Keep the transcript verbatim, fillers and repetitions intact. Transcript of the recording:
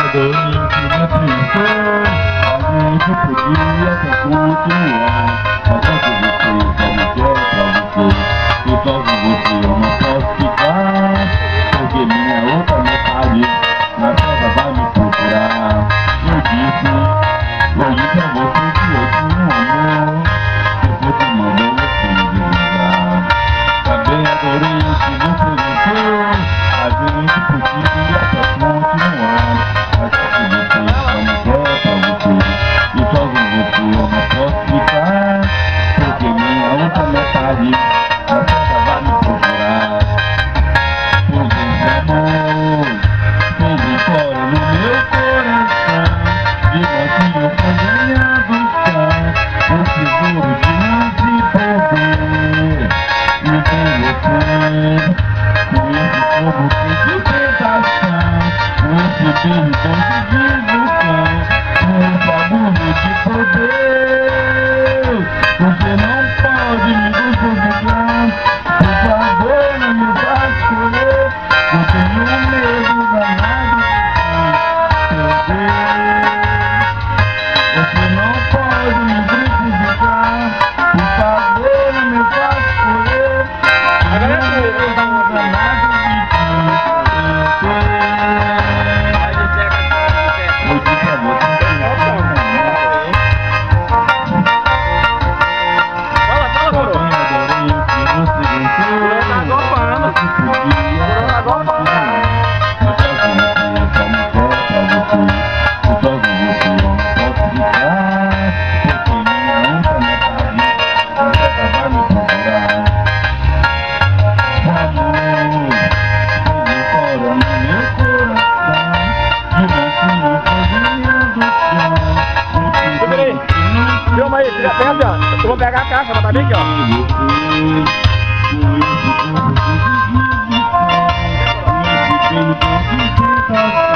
adorei que me apresentou. A gente podia até continuar, mas só que você só me quer pra você. E só com você eu não posso ficar, porque minha outra metade na casa vai me procurar. Eu disse, eu disse a você que eu tinha um amor, que você mandou você me desligar. Também adorei o que você gostou. A gente podia até continuar, mas só que você só me quer pra você. E só com você eu não posso ficar, porque minha outra metade na casa vai me procurar. Pois esse amor fez fora no meu coração, de motinho foi ganhado chão, o tesouro de luz e poder. E com você, com esse fogo de tentação, com esse beijo doce de vulcão, com esse abuso de poder. Você não pode me desligar, por favor não me vá escolher. Eu tenho medo danado de perder. Você não pode me prejudicar, por favor não me vá escolher. Eu tenho medo danado de perder. Eu disse a você que eu adorei o que você gostou. Você podia continuar, mas só com você eu só me quero pra você. E só com você eu não posso ficar, porque minha outra metade na casa vai me procurar. Amor, veio fora no meu coração, de mansinho foi ganhando chão, o tesouro que não Filma aí, tira perto, ó. Eu vou pegar a caixa, ela tá bem aqui, ó. com esse corpo de desligação, com esse beijo de tentação.